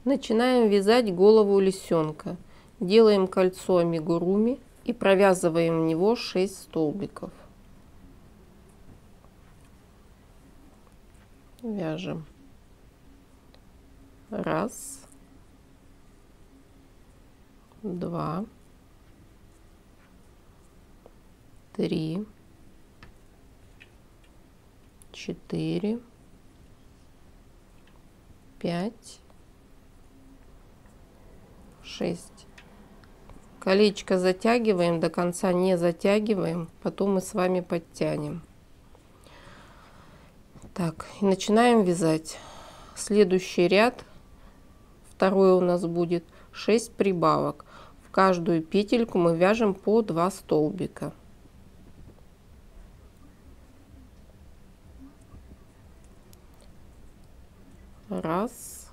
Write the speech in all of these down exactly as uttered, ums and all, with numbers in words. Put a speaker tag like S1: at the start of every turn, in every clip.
S1: Начинаем вязать голову лисенка. Делаем кольцо амигуруми и провязываем в него шесть столбиков. Вяжем. Раз, два, три, четыре, пять, шесть. Колечко затягиваем до конца, не затягиваем, потом мы с вами подтянем. Так, и начинаем вязать. Следующий ряд, второй у нас будет шесть прибавок. В каждую петельку мы вяжем по два столбика. Раз,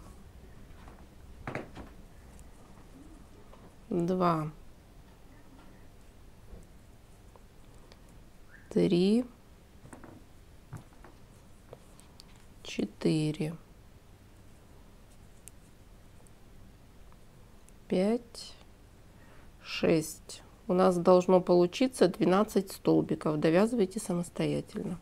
S1: два, три, четыре, пять, шесть. У нас должно получиться двенадцать столбиков. Довязывайте самостоятельно.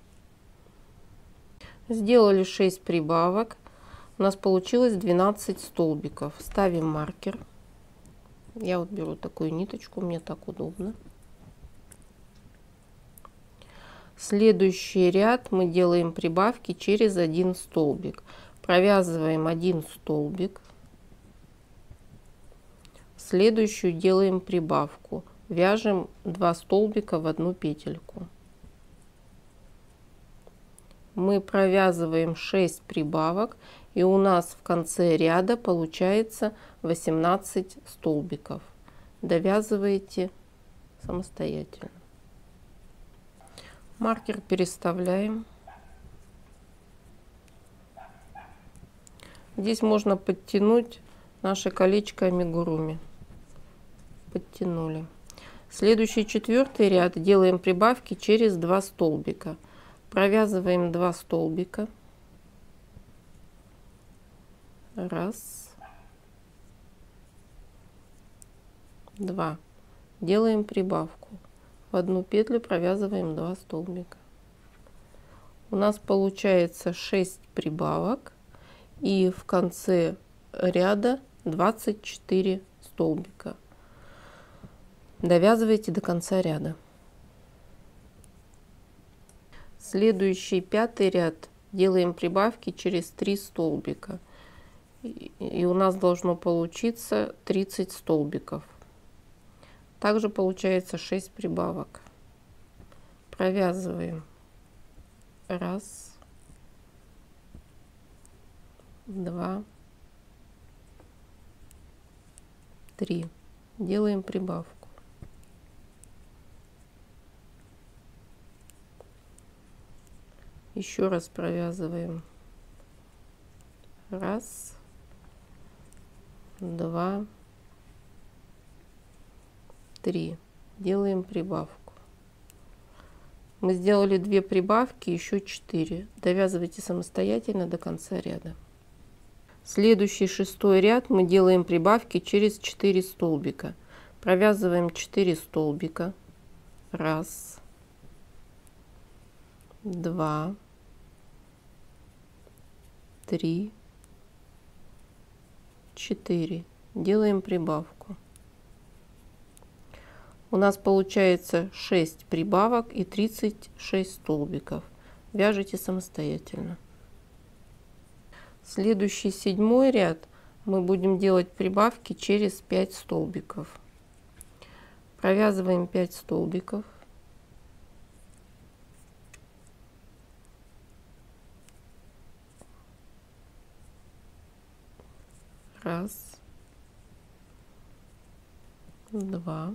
S1: Сделали шесть прибавок. У нас получилось двенадцать столбиков. Ставим маркер. Я вот беру такую ниточку, мне так удобно. Следующий ряд мы делаем прибавки через один столбик. Провязываем один столбик. Следующую делаем прибавку. Вяжем два столбика в одну петельку. Мы провязываем шесть прибавок, и у нас в конце ряда получается восемнадцать столбиков. Довязываете самостоятельно. Маркер переставляем. Здесь можно подтянуть наше колечко амигуруми. Подтянули. Следующий четвертый ряд делаем прибавки через два столбика. Провязываем два столбика. Раз, два. Делаем прибавку. В одну петлю провязываем два столбика. У нас получается шесть прибавок, и в конце ряда двадцать четыре столбика. Довязывайте до конца ряда. Следующий пятый ряд делаем прибавки через три столбика, и у нас должно получиться тридцать столбиков. Также получается шесть прибавок. Провязываем. Раз, два, три. Делаем прибавку. Еще раз провязываем. Раз, два, три. Делаем прибавку. Мы сделали две прибавки, еще четыре. Довязывайте самостоятельно до конца ряда. Следующий шестой ряд мы делаем прибавки через четыре столбика. Провязываем четыре столбика. Раз, два, три, четыре. Делаем прибавку. У нас получается шесть прибавок и тридцать шесть столбиков. Вяжите самостоятельно. Следующий седьмой ряд мы будем делать прибавки через пять столбиков. Провязываем пять столбиков. Раз, два,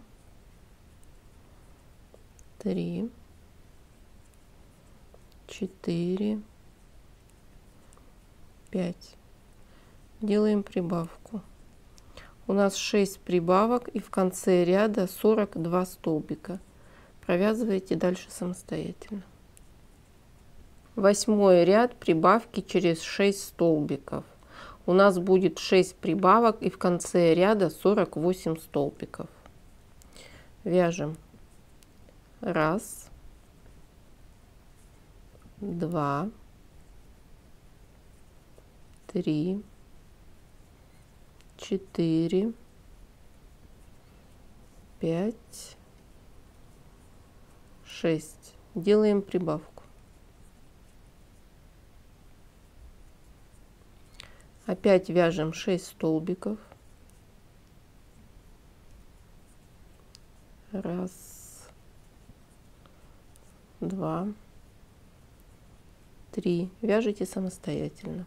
S1: три, четыре, пять. Делаем прибавку. У нас шесть прибавок, и в конце ряда сорок два столбика. Провязывайте дальше самостоятельно. Восьмой ряд прибавки через шесть столбиков. у нас будет шесть прибавок и в конце ряда сорок восемь столбиков. Вяжем раз, два, три, четыре, пять, шесть. Делаем прибавку. Опять вяжем шесть столбиков. Раз, два, три. Вяжите самостоятельно.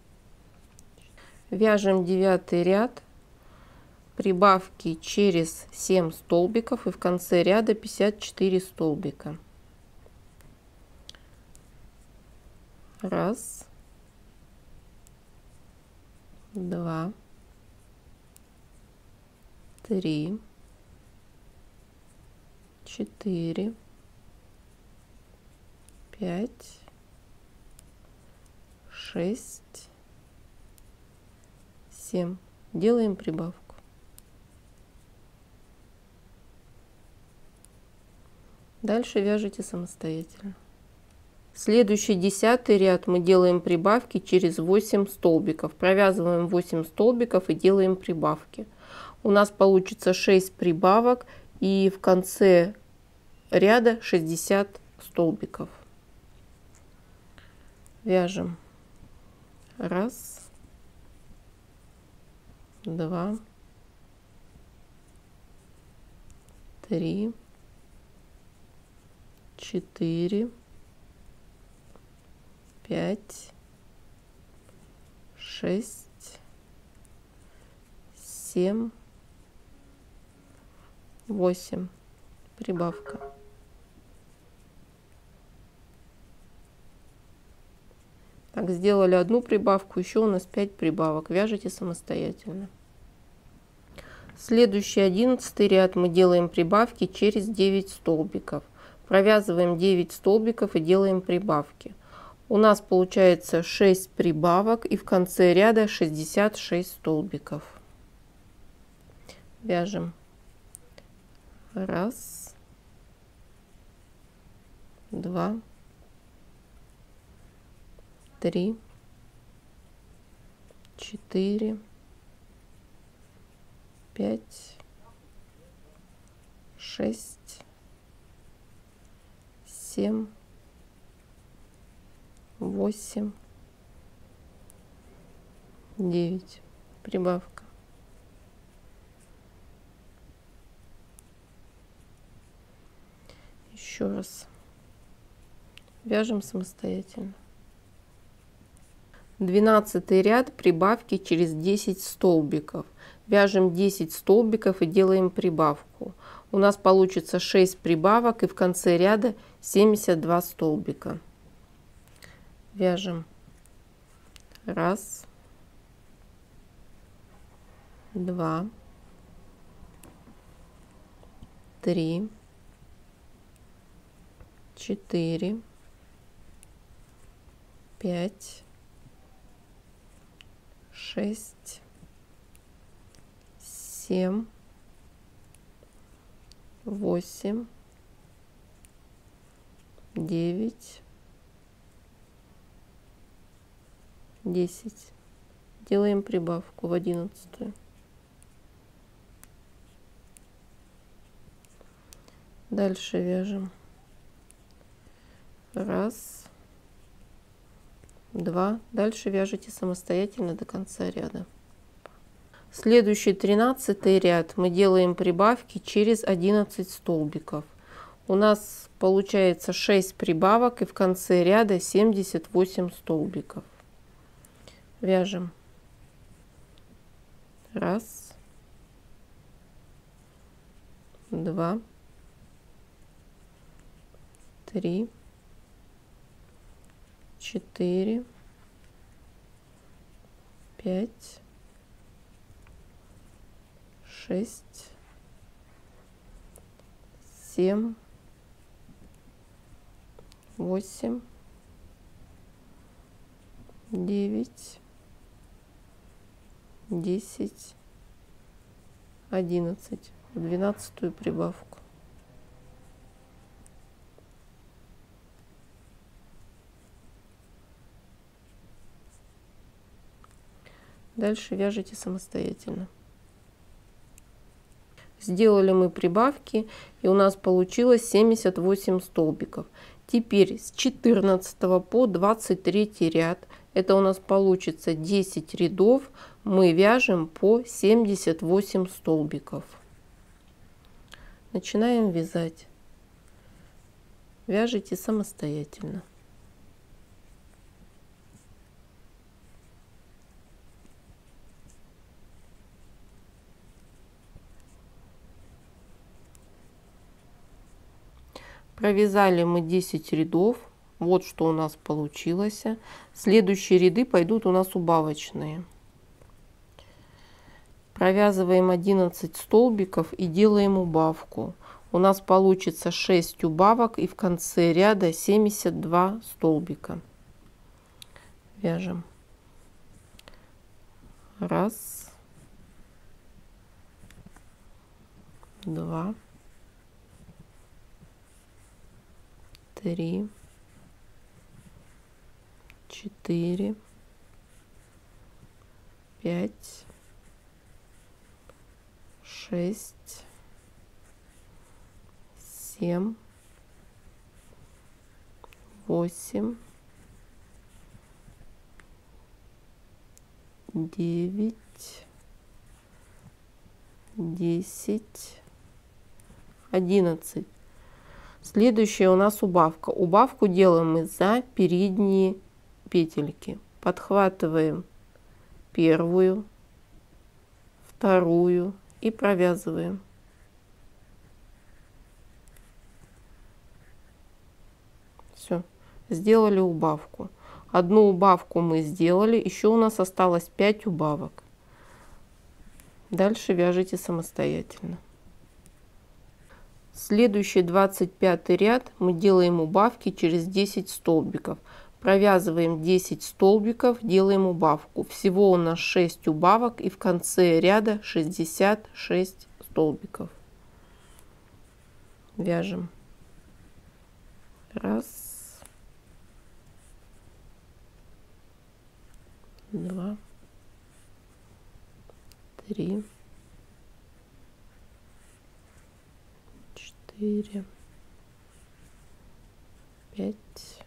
S1: Вяжем девятый ряд. Прибавки через семь столбиков и в конце ряда пятьдесят четыре столбика. Раз, два, три, четыре, пять, шесть, семь. Делаем прибавку. Дальше вяжите самостоятельно. Следующий десятый ряд мы делаем прибавки через восемь столбиков. Провязываем восемь столбиков и делаем прибавки. У нас получится шесть прибавок и в конце ряда шестьдесят столбиков. Вяжем раз, два, три, четыре, пять, шесть, семь, восемь. Прибавка. Так, сделали одну прибавку, еще у нас пять прибавок. Вяжите самостоятельно. Следующий одиннадцатый ряд мы делаем прибавки через девять столбиков. Провязываем девять столбиков и делаем прибавки. У нас получается шесть прибавок и в конце ряда шестьдесят шесть столбиков. Вяжем раз, два, три, четыре, пять, шесть, семь, восемь, девять. Прибавка. Еще раз. Вяжем самостоятельно. Двенадцатый ряд. Прибавки через десять столбиков. Вяжем десять столбиков и делаем прибавку. У нас получится шесть прибавок и в конце ряда семьдесят два столбика. Вяжем раз, два, три, четыре, пять, шесть, семь, восемь, девять, десять. Делаем прибавку в одиннадцатую. Дальше вяжем раз, два. Дальше вяжите самостоятельно до конца ряда. Следующий тринадцатый ряд мы делаем прибавки через одиннадцать столбиков. У нас получается шесть прибавок и в конце ряда семьдесят восемь столбиков. Вяжем раз, два, три, четыре, пять, шесть, семь, восемь, девять, десять, одиннадцать. В двенадцатую прибавку. Дальше вяжите самостоятельно. Сделали мы прибавки, и у нас получилось семьдесят восемь столбиков. Теперь с четырнадцатого по двадцать третий ряд, это у нас получится десять рядов, мы вяжем по семьдесят восемь столбиков. Начинаем вязать. Вяжите самостоятельно. Провязали мы десять рядов. Вот что у нас получилось. Следующие ряды пойдут у нас убавочные. Провязываем одиннадцать столбиков и делаем убавку. У нас получится шесть убавок и в конце ряда семьдесят два столбика. Вяжем. Раз, два, три, четыре, пять, шесть, семь, восемь, девять, десять, одиннадцать. Следующая у нас убавка. Убавку делаем мы за передние петельки. Подхватываем первую, вторую и провязываем. Все, сделали убавку. Одну убавку мы сделали, еще у нас осталось пять убавок. Дальше вяжите самостоятельно. Следующий двадцать пятый ряд мы делаем убавки через десять столбиков. Провязываем десять столбиков, делаем убавку. Всего у нас шесть убавок и в конце ряда шестьдесят шесть столбиков. Вяжем. Раз, два, три, четыре, пять,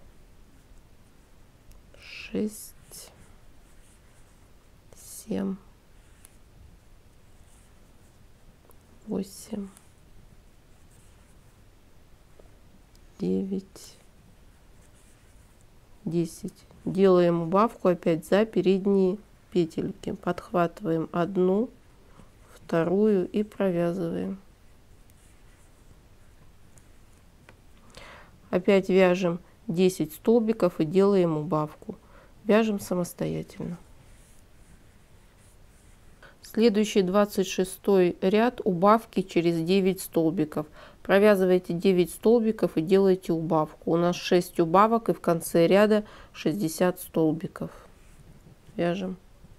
S1: шесть, семь, восемь, девять, десять. Делаем убавку опять за передние петельки. Подхватываем одну, вторую и провязываем. Опять вяжем десять столбиков и делаем убавку. Вяжем самостоятельно. Следующий двадцать шестой ряд убавки через девять столбиков. Провязывайте девять столбиков и делайте убавку. У нас шесть убавок и в конце ряда шестьдесят столбиков. Вяжем.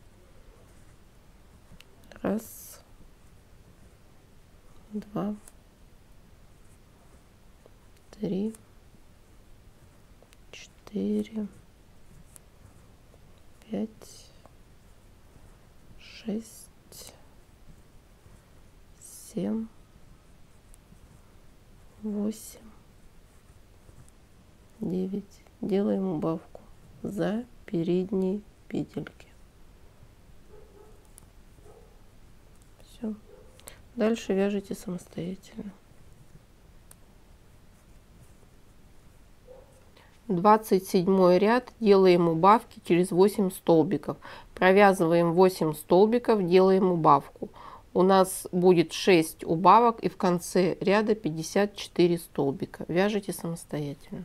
S1: Раз, два, три, четыре, пять, шесть, семь, восемь, девять. Делаем убавку за передние петельки. Все. Дальше вяжите самостоятельно. двадцать седьмой ряд делаем убавки через восемь столбиков. Провязываем восемь столбиков, делаем убавку. У нас будет шесть убавок и в конце ряда пятьдесят четыре столбика. Вяжите самостоятельно.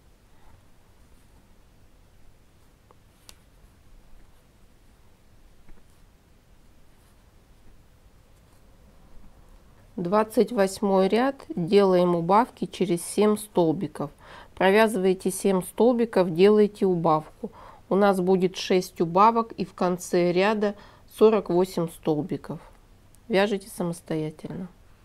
S1: двадцать восьмой ряд делаем убавки через семь столбиков. Провязываете семь столбиков, делаете убавку. У нас будет шесть убавок и в конце ряда сорок восемь столбиков. Вяжите самостоятельно.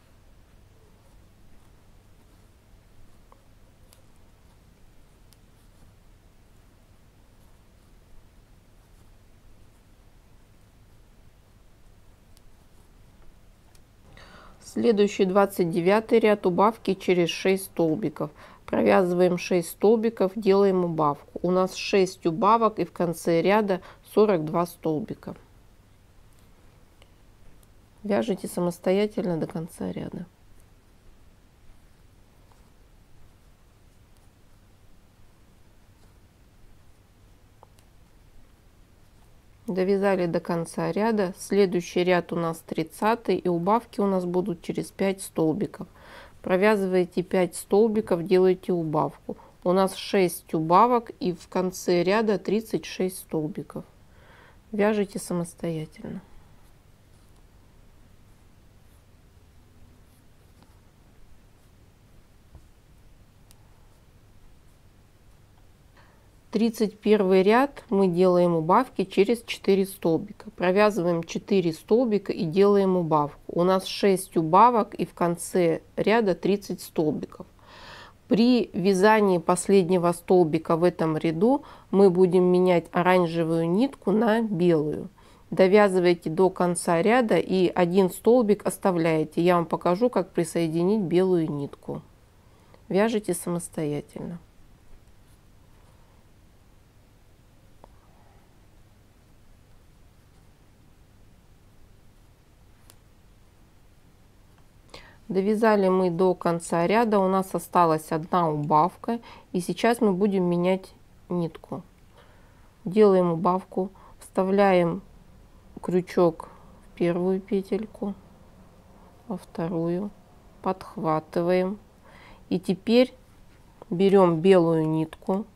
S1: Следующий двадцать девятый ряд убавки через шесть столбиков. Провязываем шесть столбиков, делаем убавку. У нас шесть убавок и в конце ряда сорок два столбика. Вяжите самостоятельно до конца ряда. Довязали до конца ряда. Следующий ряд у нас тридцатый, и убавки у нас будут через пять столбиков. Провязываете пять столбиков, делаете убавку. У нас шесть убавок и в конце ряда тридцать шесть столбиков. Вяжите самостоятельно. тридцать первый ряд мы делаем убавки через четыре столбика. Провязываем четыре столбика и делаем убавку. У нас шесть убавок и в конце ряда тридцать столбиков. При вязании последнего столбика в этом ряду мы будем менять оранжевую нитку на белую. Довязывайте до конца ряда и один столбик оставляете. Я вам покажу, как присоединить белую нитку. Вяжите самостоятельно. Довязали мы до конца ряда, у нас осталась одна убавка, и сейчас мы будем менять нитку. Делаем убавку, вставляем крючок в первую петельку, во вторую, подхватываем, и теперь берем белую нитку,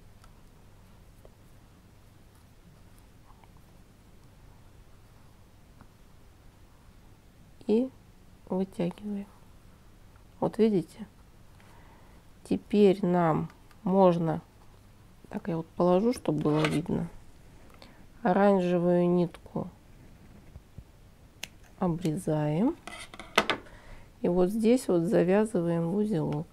S1: и вытягиваем. Вот видите? Теперь нам можно, так я вот положу, чтобы было видно, оранжевую нитку обрезаем и вот здесь вот завязываем в узелок.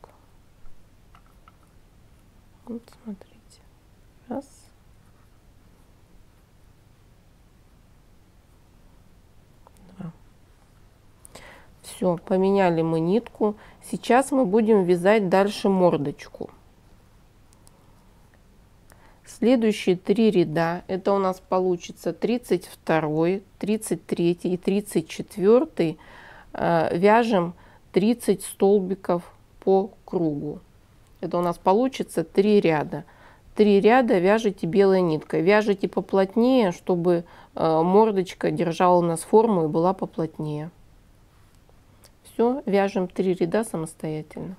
S1: Вот смотрите, раз. Все, поменяли мы нитку. Сейчас мы будем вязать дальше мордочку. Следующие три ряда, это у нас получится тридцать второй, тридцать третий и тридцать четвёртый, э, вяжем тридцать столбиков по кругу. Это у нас получится три ряда. Три ряда вяжите белой ниткой. Вяжите поплотнее, чтобы э, мордочка держала у нас форму и была поплотнее. Все, вяжем три ряда самостоятельно.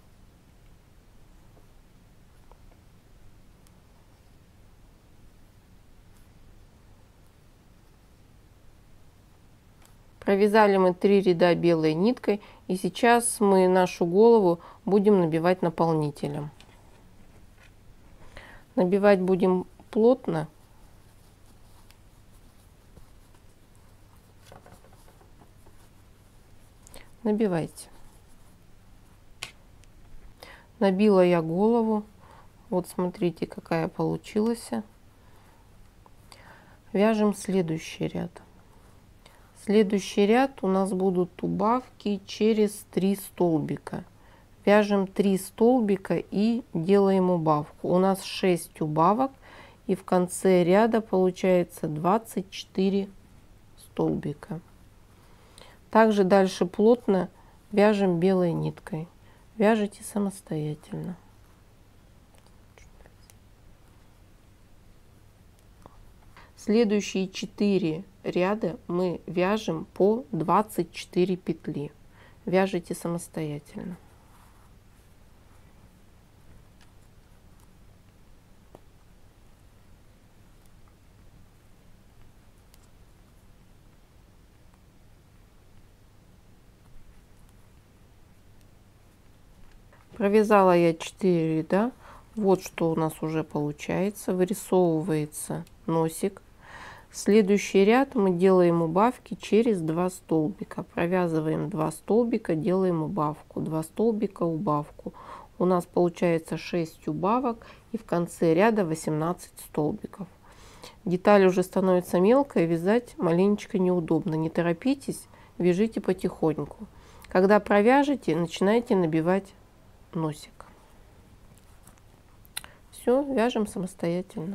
S1: Провязали мы три ряда белой ниткой, и сейчас мы нашу голову будем набивать наполнителем. Набивать будем плотно. Набивайте. Набила я голову. Вот смотрите, какая получилась. Вяжем следующий ряд. Следующий ряд у нас будут убавки через три столбика. Вяжем три столбика и делаем убавку. У нас шесть убавок, и в конце ряда получается двадцать четыре столбика. Также дальше плотно вяжем белой ниткой. Вяжите самостоятельно. Следующие четыре ряда мы вяжем по двадцать четыре петли. Вяжите самостоятельно. Провязала я четыре ряда. Вот что у нас уже получается. Вырисовывается носик. Следующий ряд мы делаем убавки через два столбика. Провязываем два столбика, делаем убавку, два столбика, убавку. У нас получается шесть убавок и в конце ряда восемнадцать столбиков. Деталь уже становится мелкой, вязать маленечко неудобно. Не торопитесь, вяжите потихоньку. Когда провяжете, начинайте набивать носик. Все, вяжем самостоятельно.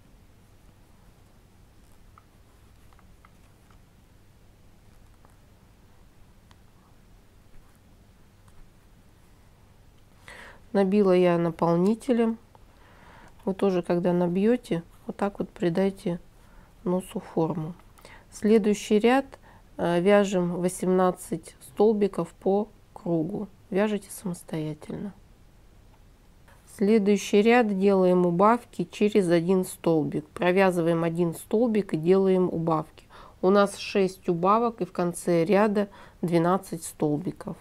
S1: Набила я наполнителем. Вы тоже, когда набьете, вот так вот придайте носу форму. Следующий ряд вяжем восемнадцать столбиков по кругу. Вяжите самостоятельно. Следующий ряд делаем убавки через один столбик. Провязываем один столбик и делаем убавки. У нас шесть убавок и в конце ряда двенадцать столбиков.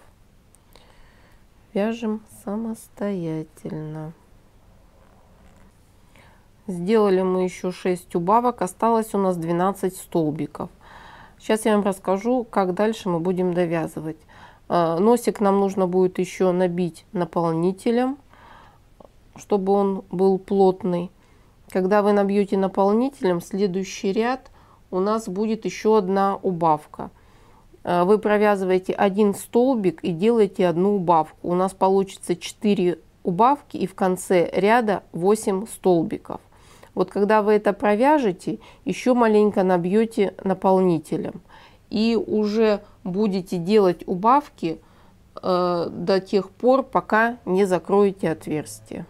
S1: Вяжем самостоятельно. Сделали мы еще шесть убавок, осталось у нас двенадцать столбиков. Сейчас я вам расскажу, как дальше мы будем довязывать. Носик нам нужно будет еще набить наполнителем, чтобы он был плотный. Когда вы набьете наполнителем, следующий ряд у нас будет еще одна убавка. Вы провязываете один столбик и делаете одну убавку. У нас получится четыре убавки и в конце ряда восемь столбиков. Вот когда вы это провяжете, еще маленько набьете наполнителем. И уже будете делать убавки э, до тех пор, пока не закроете отверстие.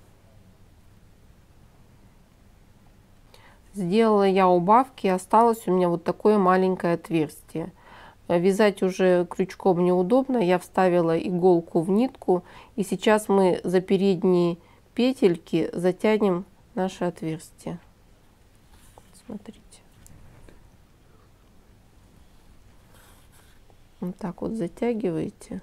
S1: Сделала я убавки, осталось у меня вот такое маленькое отверстие. Вязать уже крючком неудобно, я вставила иголку в нитку, и сейчас мы за передние петельки затянем наше отверстие. Смотрите. Вот так вот затягиваете.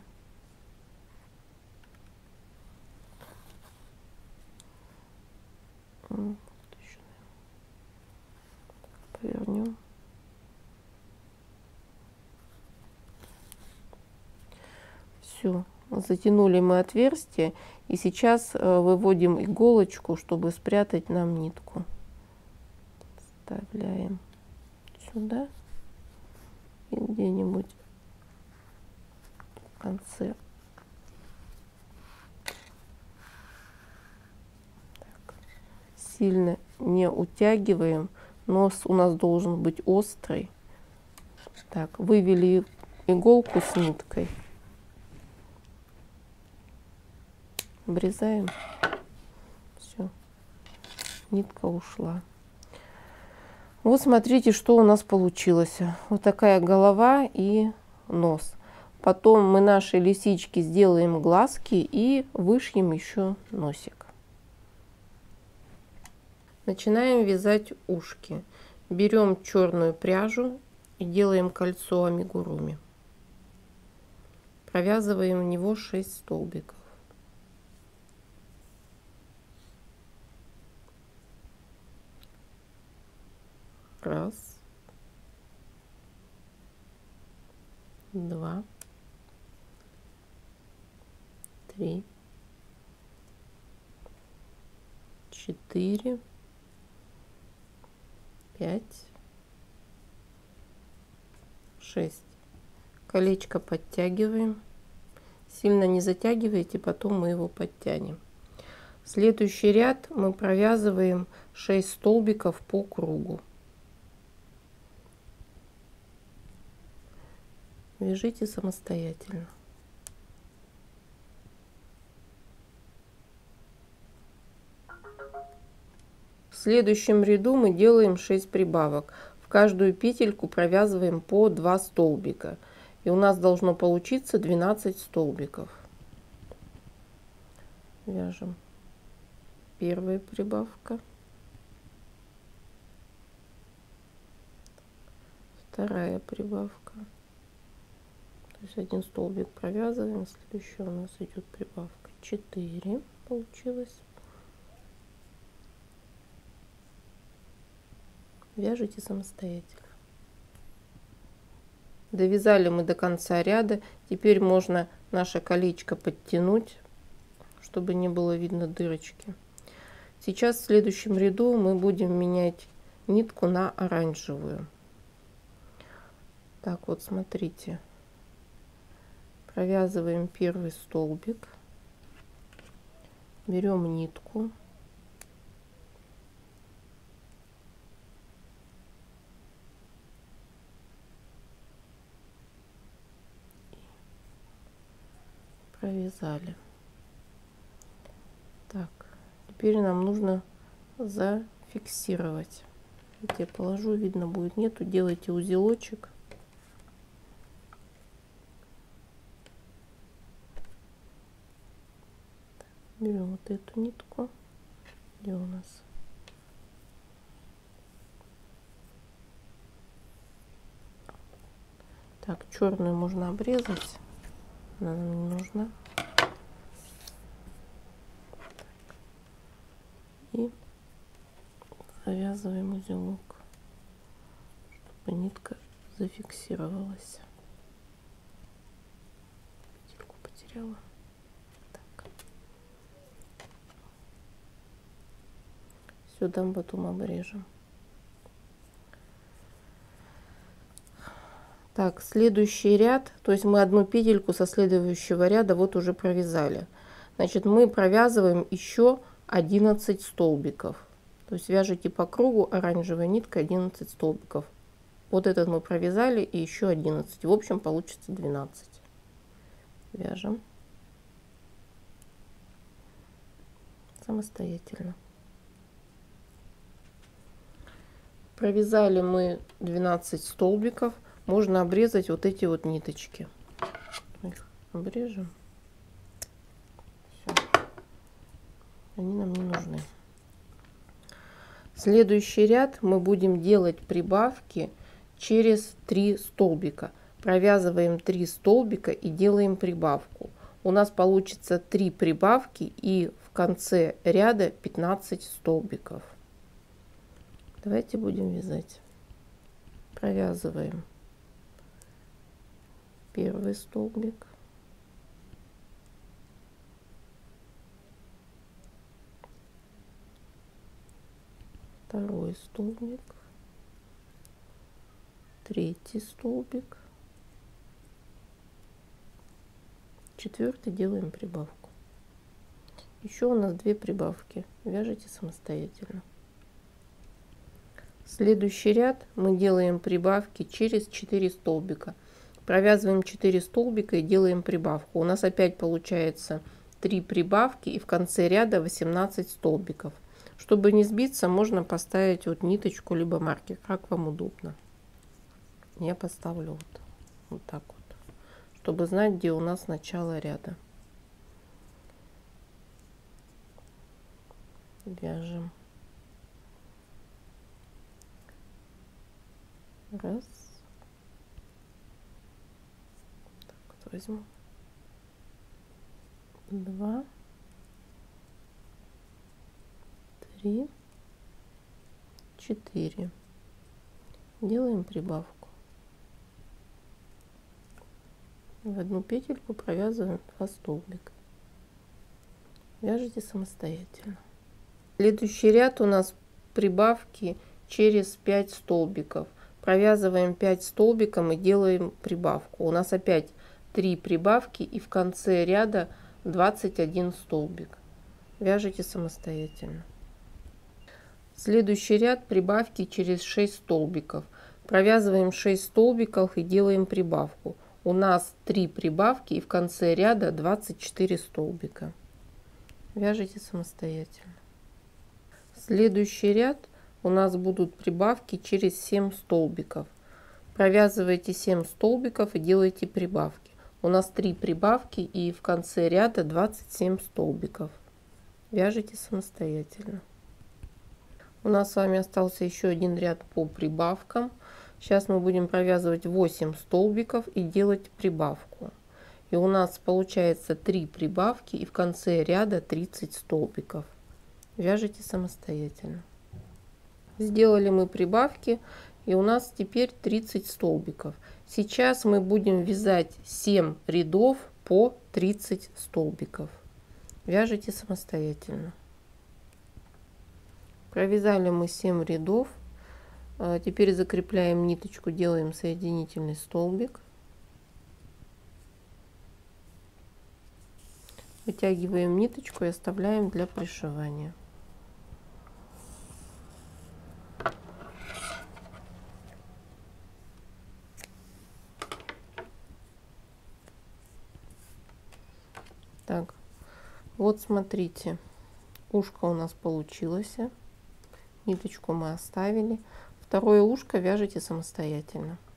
S1: Повернем. Все, затянули мы отверстие, и сейчас выводим иголочку, чтобы спрятать нам нитку. Вставляем сюда и где-нибудь в конце. Так. Сильно не утягиваем, нос у нас должен быть острый. Так, вывели иголку с ниткой. Обрезаем. Все, нитка ушла. Вот смотрите, что у нас получилось. Вот такая голова и нос. Потом мы нашей лисичке сделаем глазки и вышьем еще носик. Начинаем вязать ушки. Берем черную пряжу и делаем кольцо амигуруми. Провязываем в него шесть столбиков. Раз, два, три, четыре, пять, шесть. Колечко подтягиваем. Сильно не затягивайте, потом мы его подтянем. Следующий ряд мы провязываем шесть столбиков по кругу. Вяжите самостоятельно. В следующем ряду мы делаем шесть прибавок. В каждую петельку провязываем по два столбика. И у нас должно получиться двенадцать столбиков. Вяжем. Первая прибавка. Вторая прибавка. То есть один столбик провязываем, следующий у нас идет прибавка. четыре получилось. Вяжите самостоятельно. Довязали мы до конца ряда. Теперь можно наше колечко подтянуть, чтобы не было видно дырочки. Сейчас в следующем ряду мы будем менять нитку на оранжевую. Так вот, смотрите. Провязываем первый столбик. Берем нитку. Провязали. Так, теперь нам нужно зафиксировать. Вот я положу, видно будет, нету, делайте узелочек. Берем вот эту нитку, где у нас так, черную можно обрезать, она нам не нужна. И завязываем узелок, чтобы нитка зафиксировалась. Петельку потеряла. Так. Сюда потом обрежем. Так, следующий ряд, то есть мы одну петельку со следующего ряда вот уже провязали. Значит, мы провязываем еще одиннадцать столбиков. То есть вяжите по кругу оранжевой ниткой одиннадцать столбиков. Вот этот мы провязали и еще одиннадцать. В общем получится двенадцать. Вяжем самостоятельно. Провязали мы двенадцать столбиков. Можно обрезать вот эти вот ниточки. Их обрежем. Все. Они нам не нужны. Следующий ряд мы будем делать прибавки через три столбика. Провязываем три столбика и делаем прибавку. У нас получится три прибавки и в конце ряда пятнадцать столбиков. Давайте будем вязать. Провязываем первый столбик, второй столбик, третий столбик, четвертый делаем прибавку. Еще у нас две прибавки. Вяжите самостоятельно. Следующий ряд мы делаем прибавки через четыре столбика. Провязываем четыре столбика и делаем прибавку. У нас опять получается три прибавки и в конце ряда восемнадцать столбиков. Чтобы не сбиться, можно поставить вот ниточку либо маркер, как вам удобно. Я поставлю вот, вот так вот, чтобы знать, где у нас начало ряда. Вяжем. Раз. Возьму два, три, четыре. Делаем прибавку. В одну петельку провязываем два столбика. Вяжите самостоятельно. Следующий ряд у нас прибавки через пять столбиков. Провязываем пять столбиков и делаем прибавку. У нас опять три прибавки и в конце ряда двадцать один столбик. Вяжите самостоятельно. Следующий ряд прибавки через шесть столбиков. Провязываем шесть столбиков и делаем прибавку. У нас три прибавки и в конце ряда двадцать четыре столбика. Вяжите самостоятельно. Следующий ряд у нас будут прибавки через семь столбиков. Провязывайте семь столбиков и делайте прибавки. У нас три прибавки и в конце ряда двадцать семь столбиков. Вяжите самостоятельно. У нас с вами остался еще один ряд по прибавкам. Сейчас мы будем провязывать восемь столбиков и делать прибавку. И у нас получается три прибавки и в конце ряда тридцать столбиков. Вяжите самостоятельно. Сделали мы прибавки, и у нас теперь тридцать столбиков. Сейчас мы будем вязать семь рядов по тридцать столбиков. Вяжите самостоятельно. Провязали мы семь рядов. Теперь закрепляем ниточку, делаем соединительный столбик. Вытягиваем ниточку и оставляем для пришивания. Так, вот смотрите, ушко у нас получилось. Ниточку мы оставили. Второе ушко вяжите самостоятельно.